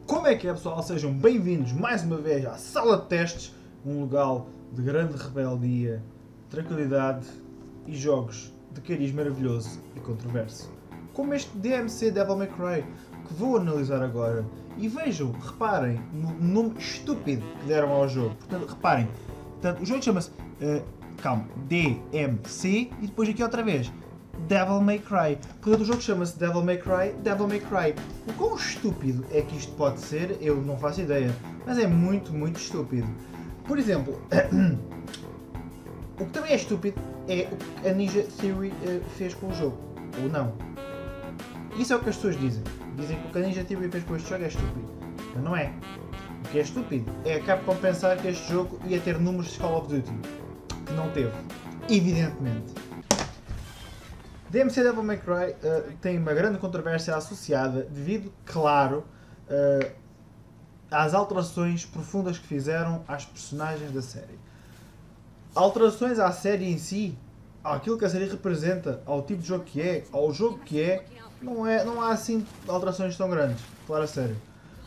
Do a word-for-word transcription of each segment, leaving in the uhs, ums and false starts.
Como é que é, pessoal? Sejam bem-vindos mais uma vez à Sala de Testes, um lugar de grande rebeldia, tranquilidade e jogos de cariz maravilhoso e controverso. Como este D M C Devil May Cry, que vou analisar agora. E vejam, reparem no nome estúpido que deram ao jogo. Portanto, reparem, portanto, o jogo chama-se, uh, calma, D M C e depois aqui outra vez, Devil May Cry. Portanto, o jogo chama-se Devil May Cry, Devil May Cry. O quão estúpido é que isto pode ser, eu não faço ideia. Mas é muito, muito estúpido. Por exemplo, o que também é estúpido é o que a Ninja Theory uh, fez com o jogo. Ou não. Isso é o que as pessoas dizem. Dizem que o que a Ninja Theory fez com este jogo é estúpido. Mas não é. O que é estúpido é a Capcom pensar que este jogo ia ter números de Call of Duty. Que não teve. Evidentemente. D M C Devil May Cry uh, tem uma grande controvérsia associada devido, claro, uh, às alterações profundas que fizeram às personagens da série. Alterações à série em si, àquilo que a série representa, ao tipo de jogo que é, ao jogo que é, não, é, não há assim alterações tão grandes, claro, a sério.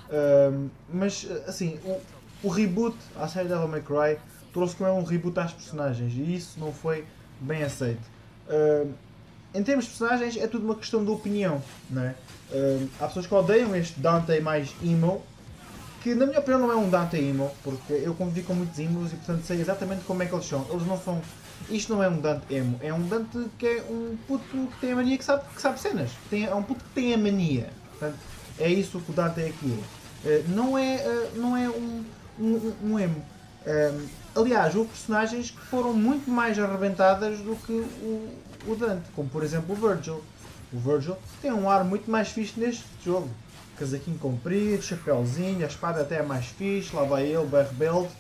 Uh, mas, assim, o, o reboot à série Devil May Cry trouxe como é um reboot às personagens e isso não foi bem aceito. Uh, Em termos de personagens é tudo uma questão de opinião, não é? Uh, há pessoas que odeiam este Dante mais emo, que na minha opinião não é um Dante emo, porque eu convivi com muitos emos e portanto sei exatamente como é que eles são. Eles não são... Isto não é um Dante emo, é um Dante que é um puto que tem a mania que sabe, que sabe cenas. Tem, é um puto que tem a mania. Portanto, é isso que o Dante aqui é. Uh, não é, uh, não é um, um, um emo. Uh, aliás, houve personagens que foram muito mais arrebentadas do que o, o Dante, como por exemplo o Virgil. O Virgil tem um ar muito mais fixe neste jogo. Casaquinho comprido, chapéuzinho, a espada até é mais fixe, lá vai ele, bem rebelde.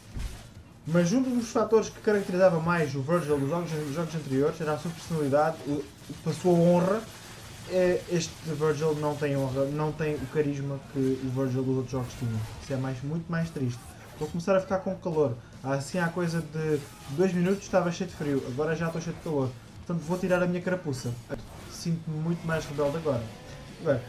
Mas um dos fatores que caracterizava mais o Virgil dos jogos, dos jogos anteriores era a sua personalidade, a sua honra. Este Virgil não tem honra, não tem o carisma que o Virgil dos outros jogos tinha. Isso é mais, muito mais triste. Vou começar a ficar com calor. Assim há coisa de dois minutos estava cheio de frio, agora já estou cheio de calor. Portanto vou tirar a minha carapuça. Sinto-me muito mais rebelde agora. Agora,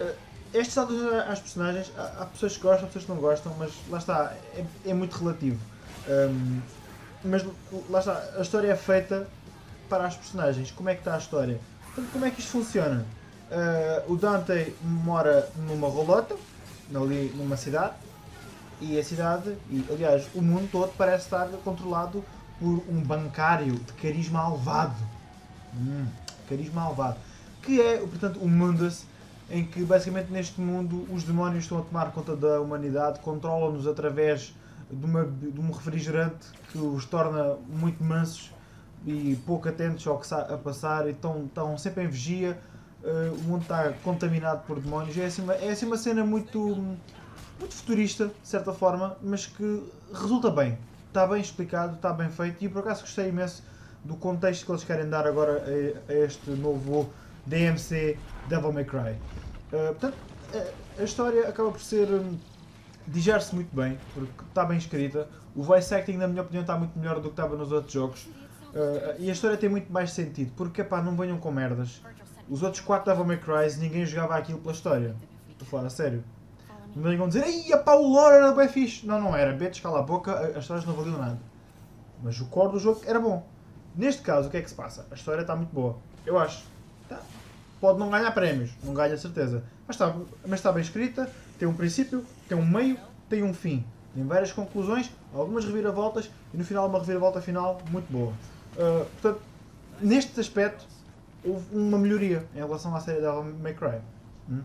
estes saltos às personagens, há pessoas que gostam, há pessoas que não gostam, mas lá está, é, é muito relativo. Um, mas lá está, a história é feita para as personagens. Como é que está a história? Portanto, como é que isto funciona? Uh, o Dante mora numa rolota, ali numa cidade, e a cidade, e aliás o mundo todo parece estar controlado por um bancário de carisma alvado. Hum, carisma alvado. Que é, portanto, o Mundus, em que basicamente neste mundo os demónios estão a tomar conta da humanidade, controlam-nos através de, uma, de um refrigerante que os torna muito mansos e pouco atentos ao que está a passar e estão, estão sempre em vigia. Uh, o mundo está contaminado por demónios. É assim uma, é assim uma cena muito, muito futurista, de certa forma, mas que resulta bem. Está bem explicado, está bem feito e por acaso gostei imenso do contexto que eles querem dar agora a, a este novo D M C Devil May Cry. Uh, portanto, a, a história acaba por ser... Um, digere-se muito bem, porque está bem escrita. O voice acting, na minha opinião, está muito melhor do que estava nos outros jogos. Uh, e a história tem muito mais sentido, porque, pá, não venham com merdas. Os outros quatro Devil May Cry, ninguém jogava aquilo pela história. Estou a falar a sério. Não venham dizer, ei, pá, o lore era bem fixe. Não, não era. Betes, cala a boca, as histórias não valiam nada. Mas o core do jogo era bom. Neste caso, o que é que se passa? A história está muito boa. Eu acho. Tá. Pode não ganhar prémios, não ganha certeza. Mas está, mas está bem escrita, tem um princípio, tem um meio, tem um fim. Tem várias conclusões, algumas reviravoltas e no final uma reviravolta final muito boa. Uh, portanto, neste aspecto, houve uma melhoria em relação à série Devil May Cry. Hum?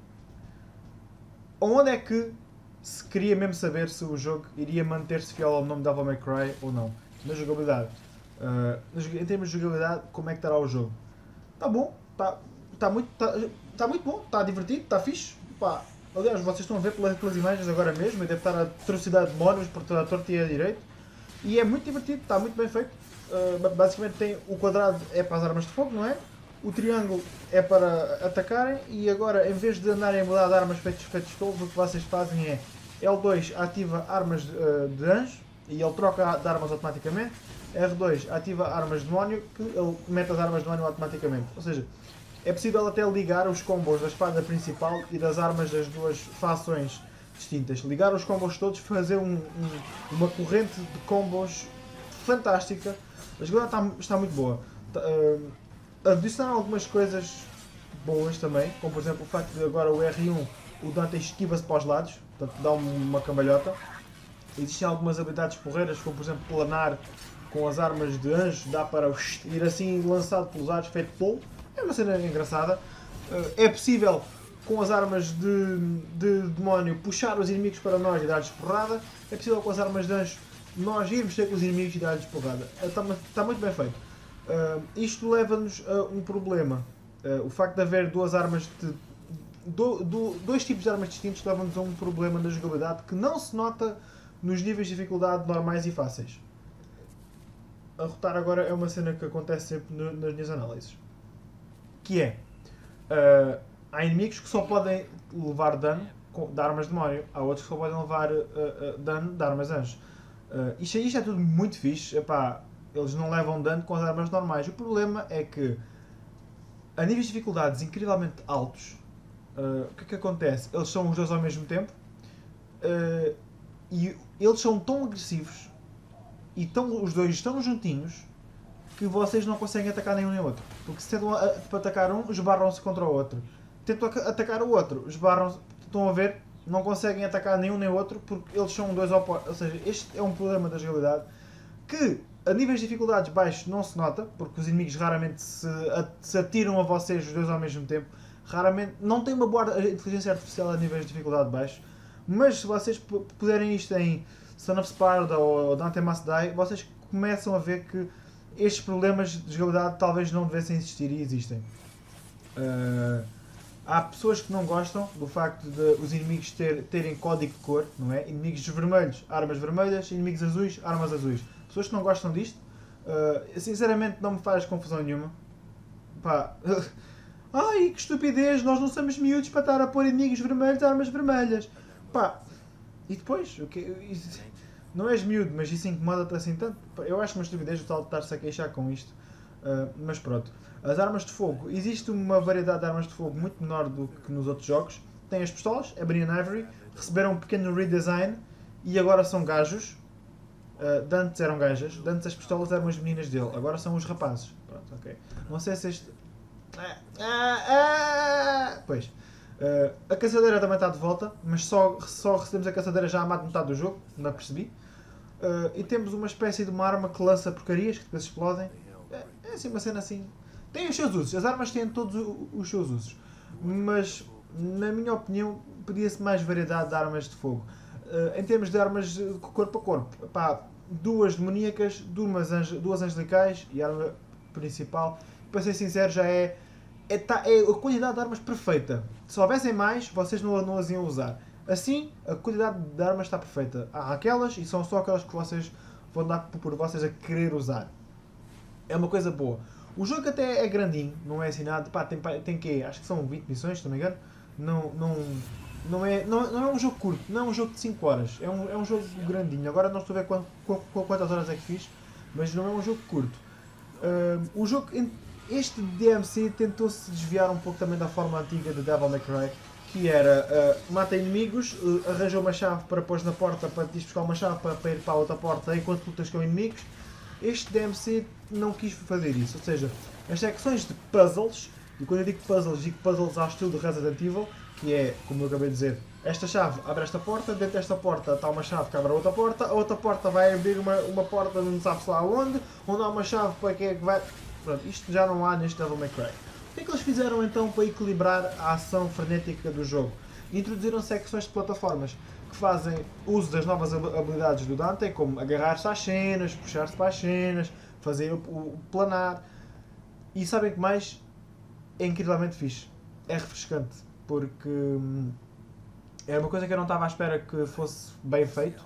Onde é que se queria mesmo saber se o jogo iria manter-se fiel ao nome Devil May Cry ou não? Na jogabilidade. Uh, em termos de jogabilidade, como é que estará o jogo? Está bom, está tá muito, tá, tá muito bom, está divertido, está fixe. Pá, aliás, vocês estão a ver pelas, pelas imagens agora mesmo e deve estar a atrocidade de demónios por toda a torta e a direito. E é muito divertido, está muito bem feito. Uh, basicamente tem o quadrado é para as armas de fogo, não é? O triângulo é para atacarem e agora em vez de andarem a mudar de armas feitas feitas tolos, o que vocês fazem é L dois ativa armas de, uh, de anjo e ele troca de armas automaticamente. R dois ativa armas de demónio que ele mete as armas de demónio automaticamente. Ou seja, é possível até ligar os combos da espada principal e das armas das duas fações distintas, ligar os combos todos, fazer um, um, uma corrente de combos fantástica. A jogabilidade está, está muito boa. Uh, adicionar algumas coisas boas também, como por exemplo o facto de agora o R um, o Dante esquiva-se para os lados, portanto dá uma cambalhota. Existem algumas habilidades porreiras, como por exemplo planar com as armas de anjo, dá para ir assim lançado pelos ares, feito polo. É uma cena engraçada. É possível com as armas de, de demónio puxar os inimigos para nós e dar-lhes porrada. É possível com as armas de anjo nós irmos ter com os inimigos e dar-lhes porrada. Está, está muito bem feito. Uh, isto leva-nos a um problema. Uh, o facto de haver duas armas de, do, do, dois tipos de armas distintos leva-nos a um problema na jogabilidade que não se nota nos níveis de dificuldade normais e fáceis. A rotar agora é uma cena que acontece sempre no, nas minhas análises. Que é, uh, há inimigos que só podem levar dano de armas de demónio, há outros que só podem levar uh, uh, dano de armas anjo. Uh, isto, isto é tudo muito fixe, epá, eles não levam dano com as armas normais. O problema é que, a níveis de dificuldades incrivelmente altos, uh, o que é que acontece? Eles são os dois ao mesmo tempo, uh, e eles são tão agressivos, e tão, os dois estão juntinhos, que vocês não conseguem atacar nenhum nem outro. Porque se tentam a, para atacar um, esbarram-se contra o outro. Tentam atacar o outro, esbarram-se, estão a ver, não conseguem atacar nenhum nem outro, porque eles são dois opostos. Ou seja, este é um problema da jogabilidade, que a níveis de dificuldades baixos não se nota, porque os inimigos raramente se, a, se atiram a vocês os dois ao mesmo tempo. Raramente, não tem uma boa inteligência artificial a níveis de dificuldade baixos, mas se vocês puderem isto em Son of Sparda ou Dante Must Die, vocês começam a ver que estes problemas de jogabilidade talvez não devessem existir e existem. Uh, há pessoas que não gostam do facto de os inimigos ter, terem código de cor, não é? Inimigos vermelhos, armas vermelhas, inimigos azuis, armas azuis. Pessoas que não gostam disto, uh, sinceramente não me faz confusão nenhuma. Pá, ai que estupidez, nós não somos miúdos para estar a pôr inimigos vermelhos, armas vermelhas. Pá, e depois? O que, isso, não és miúdo, mas isso incomoda-te assim tanto? Eu acho uma estupidez o tal de estar-se a queixar com isto. Uh, mas pronto. As armas de fogo. Existe uma variedade de armas de fogo muito menor do que nos outros jogos. Tem as pistolas, Ebony and Ivory, receberam um pequeno redesign e agora são gajos. Uh, de antes eram gajas, de antes as pistolas eram as meninas dele, agora são os rapazes. Pronto, ok. Não sei se este... Ah, ah, ah. Pois. Uh, a caçadeira também está de volta, mas só, só recebemos a caçadeira já há mais de metade do jogo, não percebi. Uh, e temos uma espécie de uma arma que lança porcarias, que depois explodem. É, é assim uma cena assim. Tem os seus usos, as armas têm todos os seus usos. Mas, na minha opinião, pedia-se mais variedade de armas de fogo. Uh, em termos de armas de corpo a corpo, pá, duas demoníacas, duas, ange, duas angelicais e a arma principal, para ser sincero, já é, é, tá, é a quantidade de armas perfeita. Se houvessem mais, vocês não, não as iam usar. Assim, a quantidade de armas está perfeita. Há aquelas e são só aquelas que vocês vão dar por vocês a querer usar. É uma coisa boa. O jogo até é grandinho, não é assim nada. Pá, tem, tem quê? Acho que são vinte missões, se não me engano. Não, não, não, é, não, não é um jogo curto, não é um jogo de cinco horas. É um, é um jogo grandinho. Agora não estou a ver quant, quantas horas é que fiz, mas não é um jogo curto. Uh, o jogo, este D M C tentou-se desviar um pouco também da forma antiga de Devil May Cry, que era uh, mata inimigos, uh, arranja uma chave para pôr na porta, para te buscar uma chave para, para ir para a outra porta enquanto lutas com inimigos. Este D M C não quis fazer isso, ou seja, as secções de puzzles, e quando eu digo puzzles, digo puzzles ao estilo de Resident Evil, que é, como eu acabei de dizer, esta chave abre esta porta, dentro desta porta está uma chave que abre a outra porta, a outra porta vai abrir uma, uma porta não sabe-se lá onde, onde há uma chave para quem é que vai... Pronto, isto já não há neste Devil May Cry. O que é que eles fizeram então para equilibrar a ação frenética do jogo? Introduziram secções de plataformas que fazem uso das novas habilidades do Dante, como agarrar-se às cenas, puxar-se para as cenas, fazer o, o planar. E sabem que mais? É incrivelmente fixe. É refrescante, porque hum, é uma coisa que eu não estava à espera que fosse bem feito,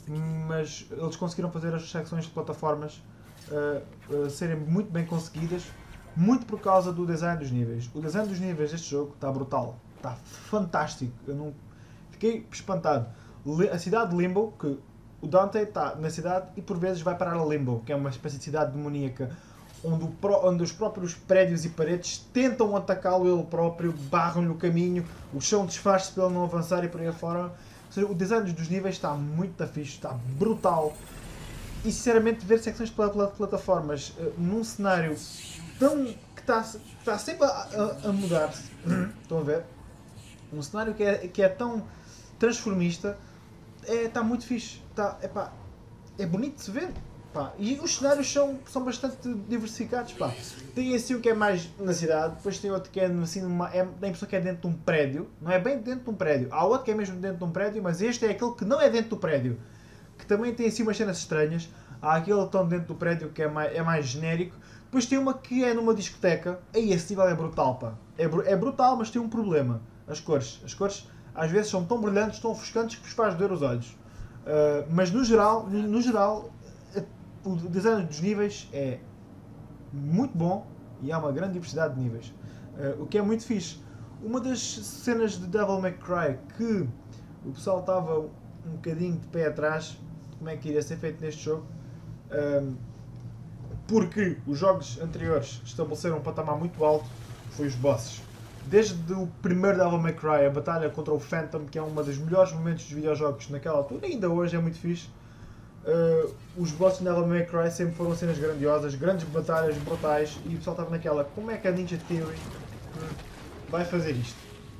mas eles conseguiram fazer as secções de plataformas uh, uh, serem muito bem conseguidas, muito por causa do design dos níveis. O design dos níveis deste jogo está brutal, está fantástico. Eu não... Fiquei espantado. A cidade de Limbo, que o Dante está na cidade e por vezes vai parar a Limbo, que é uma espécie de cidade demoníaca, onde, o pro... onde os próprios prédios e paredes tentam atacá-lo ele próprio, barram-lhe o caminho, o chão desfaz-se para ele não avançar e por aí afora. Ou seja, o design dos níveis está muito fixe, está brutal. E sinceramente ver secções de plataformas uh, num cenário tão que está, está sempre a, a, a mudar-se, estão a ver? Um cenário que é, que é tão transformista, é, está muito fixe, está, epá, é bonito de se ver. Pá. E os cenários são, são bastante diversificados. Pá. Tem assim um que é mais na cidade, depois tem outro que é assim numa. É, tem a impressão que é dentro de um prédio, não é bem dentro de um prédio. Há outro que é mesmo dentro de um prédio, mas este é aquele que não é dentro do prédio, que também tem assim umas cenas estranhas. Há aquele que estão dentro do prédio que é mais, é mais genérico. Depois tem uma que é numa discoteca. Aí esse nível é brutal, pá. É, é brutal, mas tem um problema. As cores. As cores às vezes são tão brilhantes, tão ofuscantes que vos faz doer os olhos. Uh, mas no geral, no, no geral, o design dos níveis é muito bom e há uma grande diversidade de níveis. Uh, o que é muito fixe. Uma das cenas de Devil May Cry que o pessoal estava um bocadinho de pé atrás de como é que iria ser feito neste jogo, um, porque os jogos anteriores estabeleceram um patamar muito alto, foi os bosses. Desde o primeiro Devil May Cry, a batalha contra o Phantom, que é um dos melhores momentos dos videojogos naquela altura, e ainda hoje é muito fixe. Uh, os bosses de Devil May Cry sempre foram cenas grandiosas, grandes batalhas brutais, e o pessoal estava naquela, como é que a Ninja Theory vai fazer isto?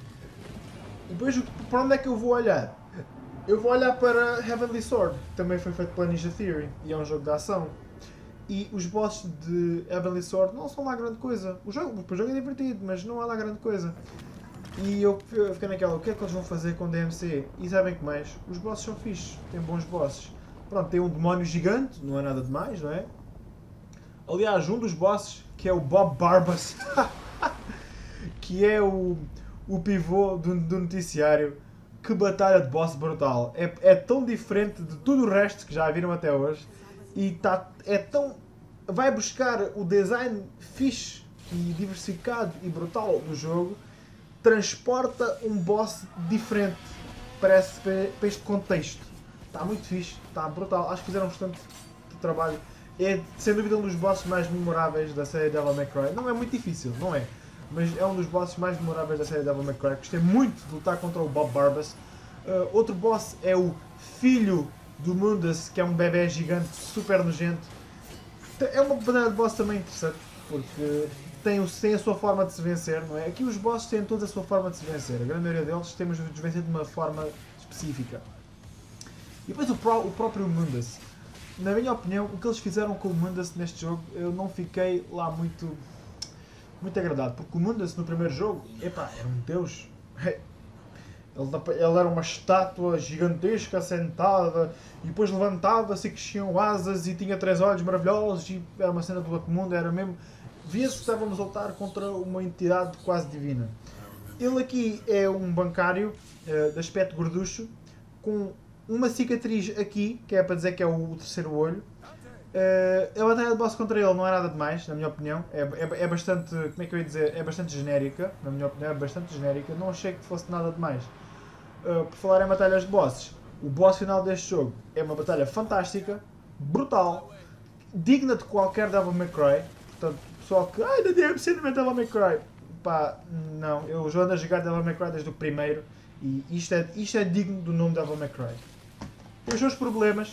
E depois, para onde é que eu vou olhar? Eu vou olhar para Heavenly Sword, que também foi feito pela Ninja Theory, e é um jogo de ação. E os bosses de Heavenly Sword não são lá grande coisa. O jogo, o jogo é divertido, mas não há lá grande coisa. E eu fiquei naquela, o que é que eles vão fazer com D M C? E sabem que mais? Os bosses são fixes, têm bons bosses. Pronto, tem um demónio gigante, não é nada demais, não é? Aliás, um dos bosses, que é o Bob Barbas, que é o, o pivô do, do noticiário, que batalha de boss brutal. É, é tão diferente de tudo o resto que já viram até hoje. E tá, é tão. Vai buscar o design fixe e diversificado e brutal do jogo, transporta um boss diferente para, esse, para este contexto. Está muito fixe, está brutal. Acho que fizeram bastante trabalho. É sem dúvida um dos bosses mais memoráveis da série Devil May Cry. Não é muito difícil, não é? Mas é um dos bosses mais memoráveis da série Devil May Cry. Gostei muito de lutar contra o Bob Barbas. Uh, outro boss é o filho do Mundus, que é um bebê gigante super nojento. É uma batalha de boss também interessante, porque tem, tem a sua forma de se vencer, não é? Aqui os bosses têm toda a sua forma de se vencer. A grande maioria deles temos de os vencer de uma forma específica. E depois o, Pro, o próprio Mundus. Na minha opinião, o que eles fizeram com o Mundus neste jogo, eu não fiquei lá muito, muito agradado. Porque o Mundus no primeiro jogo, epá, era um deus. Ele, ele era uma estátua gigantesca sentada e depois levantava-se e cresciam asas e tinha três olhos maravilhosos e era uma cena do outro mundo, era mesmo... Via-se que estávamos a lutar contra uma entidade quase divina. Ele aqui é um bancário uh, de aspecto gorducho, com uma cicatriz aqui, que é para dizer que é o terceiro olho. Uh, a batalha de boss contra ele não é nada demais, na minha opinião. É, é, é bastante, como é que eu ia dizer, é bastante genérica, na minha opinião, é bastante genérica. Não achei que fosse nada demais. Uh, por falar em batalhas de bosses, o boss final deste jogo é uma batalha fantástica, brutal, digna de qualquer Devil May Cry. Portanto, pessoal que, ai, da D M C não é Devil May Cry. Pá, não, eu já ando a jogar Devil May Cry desde o primeiro e isto é, isto é digno do nome Devil May Cry. Tem os seus problemas.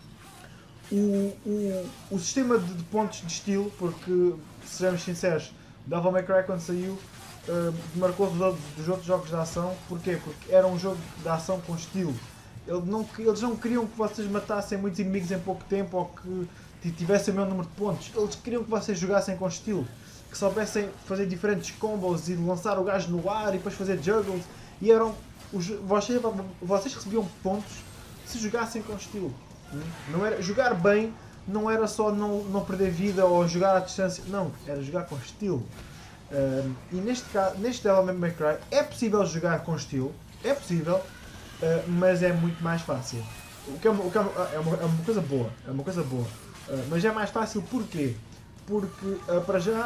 O, o, o sistema de, de pontos de estilo, porque, sejamos sinceros, Devil May Cry quando saiu uh, marcou-se dos, dos outros jogos de ação. Porquê? Porque era um jogo de ação com estilo. Eles não, eles não queriam que vocês matassem muitos inimigos em pouco tempo ou que tivessem o mesmo número de pontos. Eles queriam que vocês jogassem com estilo, que soubessem fazer diferentes combos e lançar o gajo no ar e depois fazer juggles. E eram os, vocês, vocês recebiam pontos se jogassem com estilo. Não era, jogar bem não era só não, não perder vida ou jogar à distância, não, era jogar com estilo. Um, e neste caso, neste Devil May Cry é possível jogar com estilo, é possível, uh, mas é muito mais fácil. O que, é uma, o que é, uma, é, uma, é uma coisa boa, é uma coisa boa. Uh, mas é mais fácil porquê? Porque uh, para já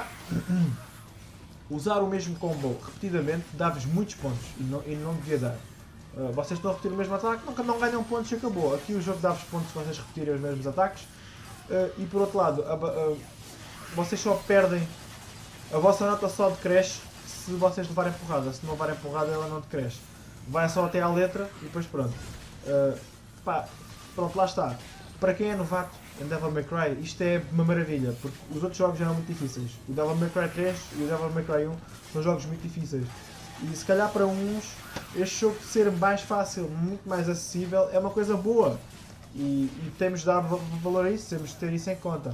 usar o mesmo combo repetidamente dá-vos muitos pontos e não, e não devia dar. Uh, vocês estão a repetir o mesmo ataque, nunca não ganham pontos e acabou. Aqui o jogo dá-vos pontos se vocês repetirem os mesmos ataques. Uh, e por outro lado, uh, uh, vocês só perdem, a vossa nota só decresce se vocês levarem porrada. Se não levarem porrada ela não decresce. vai só até à letra e depois pronto. Uh, pá, pronto, lá está. Para quem é novato em Devil May Cry, isto é uma maravilha, porque os outros jogos já eram muito difíceis. O Devil May Cry três e o Devil May Cry um são jogos muito difíceis. E se calhar para uns, este jogo ser mais fácil, muito mais acessível, é uma coisa boa. E, e temos de dar valor a isso, temos de ter isso em conta.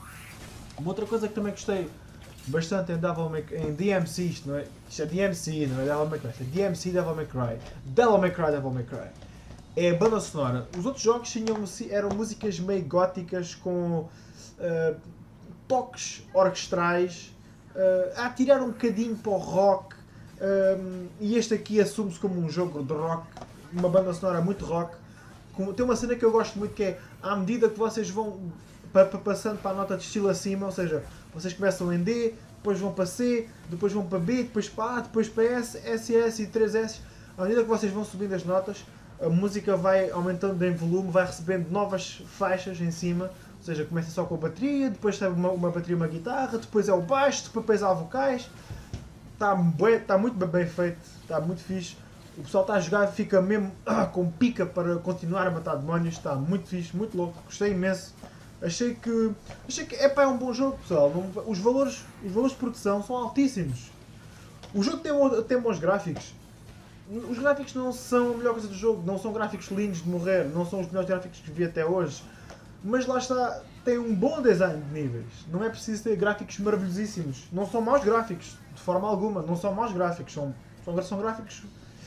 Uma outra coisa que também gostei bastante em, Devil May, em D M C, isto, não é? Isto é D M C, não é Devil May Cry, isto é D M C Devil May Cry. Devil May Cry, Devil May Cry. É a banda sonora. Os outros jogos tinham, eram músicas meio góticas com uh, toques orquestrais, uh, a tirar um bocadinho para o rock, um, e este aqui assume-se como um jogo de rock, uma banda sonora muito rock. Com, tem uma cena que eu gosto muito, que é à medida que vocês vão pa, pa, passando para a nota de estilo acima, ou seja, vocês começam em D, depois vão para C, depois vão para B, depois para A, depois para S, S, S e três S. À medida que vocês vão subindo as notas, a música vai aumentando em volume, vai recebendo novas faixas em cima, ou seja, começa só com a bateria, depois tem uma, uma bateria e uma guitarra, depois é o baixo, depois há vocais. Está tá muito bem feito, está muito fixe. O pessoal está a jogar, fica mesmo ah, com pica para continuar a matar demónios, está muito fixe, muito louco, gostei imenso. Achei que, achei que epá, é um bom jogo, pessoal. Não, os, valores, os valores de produção são altíssimos. O jogo tem, tem bons gráficos. Os gráficos não são a melhor coisa do jogo, não são gráficos lindos de morrer, não são os melhores gráficos que vi até hoje. Mas lá está, tem um bom design de níveis. Não é preciso ter gráficos maravilhosíssimos. Não são maus gráficos, de forma alguma. Não são maus gráficos, são, são, são gráficos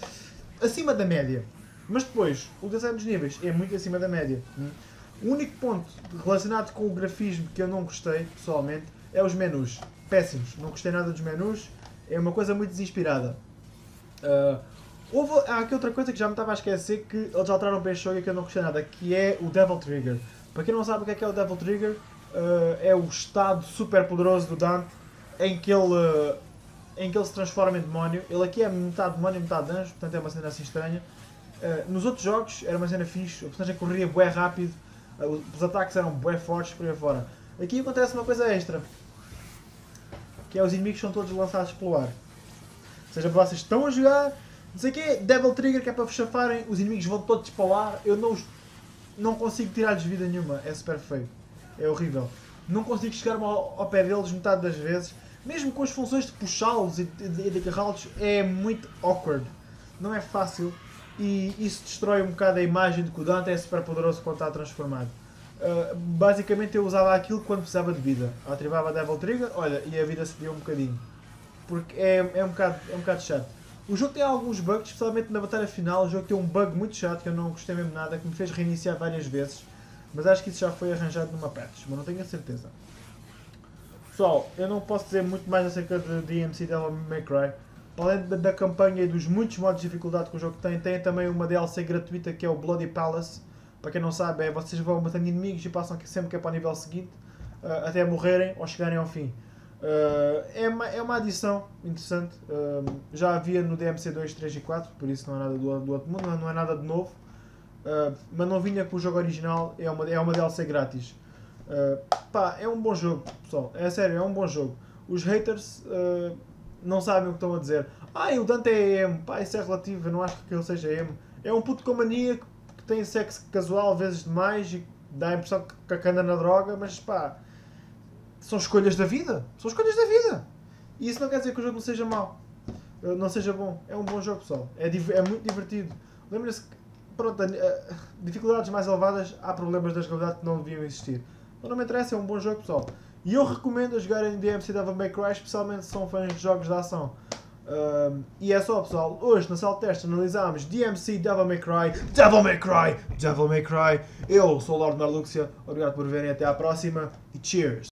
acima da média. Mas depois, o design dos níveis é muito acima da média. O único ponto relacionado com o grafismo que eu não gostei, pessoalmente, é os menus. Péssimos. Não gostei nada dos menus. É uma coisa muito desinspirada. Uh, houve, há aqui outra coisa que já me estava a esquecer, que eles alteraram para este jogo e que eu não gostei nada, que é o Devil Trigger. Para quem não sabe o que é, que é o Devil Trigger, uh, é o estado super poderoso do Dante em que ele... Uh, em que ele se transforma em demónio. Ele aqui é metade demónio e metade anjo, portanto é uma cena assim estranha. Uh, nos outros jogos era uma cena fixe, o personagem corria bué rápido, uh, os ataques eram bué fortes por aí fora. Aqui acontece uma coisa extra, que é os inimigos são todos lançados pelo ar. Ou seja, vocês estão a jogar, não sei o quê, Devil Trigger, que é para vos chafarem, os inimigos vão todos para o ar, eu não, não consigo tirar-lhes vida nenhuma, é super feio, é horrível. Não consigo chegar ao, ao pé deles metade das vezes. Mesmo com as funções de puxá-los e de, de agarrá-los, é muito awkward. Não é fácil e isso destrói um bocado a imagem de que o Dante é super poderoso quando está transformado. Uh, basicamente eu usava aquilo quando precisava de vida. Ativava a Devil Trigger, olha, e a vida subia um bocadinho. Porque é, é, um bocado, é um bocado chato. O jogo tem alguns bugs, especialmente na batalha final. O jogo tem um bug muito chato que eu não gostei mesmo nada, que me fez reiniciar várias vezes. Mas acho que isso já foi arranjado numa patch, mas não tenho a certeza. Pessoal, eu não posso dizer muito mais acerca de D M C Devil May Cry. Além da, da campanha e dos muitos modos de dificuldade que o jogo tem, tem também uma D L C gratuita que é o Bloody Palace. Para quem não sabe, é vocês vão matando inimigos e passam sempre que é para o nível seguinte, uh, até morrerem ou chegarem ao fim. Uh, é, uma, é uma adição interessante, uh, já havia no D M C dois, três e quatro, por isso não é nada do, do outro mundo, não é nada de novo. Uh, mas não vinha com o jogo original, é uma, é uma D L C grátis. Uh, pá, é um bom jogo, pessoal, é sério, é um bom jogo. Os haters uh, não sabem o que estão a dizer. Ah, o Dante é emo, pá, isso é relativo, eu não acho que ele seja emo. É um puto com mania que tem sexo casual vezes demais e dá a impressão que, que anda na droga, mas pá, são escolhas da vida, são escolhas da vida. E isso não quer dizer que o jogo não seja mau, uh, não seja bom, é um bom jogo, pessoal, é, é muito divertido. Lembrem-se que, pronto, uh, dificuldades mais elevadas, há problemas da jogabilidade que não deviam existir. Não me interessa, é um bom jogo, pessoal. E eu recomendo a jogarem D M C Devil May Cry, especialmente se são fãs de jogos de ação. Um, e é só, pessoal. Hoje, na sala de teste, analisámos D M C Devil May Cry. Devil May Cry! Devil May Cry! Eu sou o Lord Marluxia. Obrigado por verem. Até à próxima. E cheers!